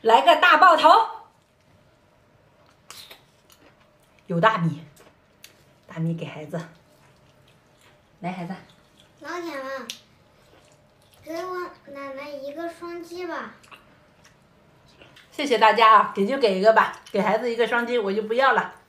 来个大爆头，有大米，大米给孩子。来，孩子。 老铁们，给我奶奶一个双击吧。 谢谢大家啊，给就给一个吧，给孩子一个双击，我就不要了。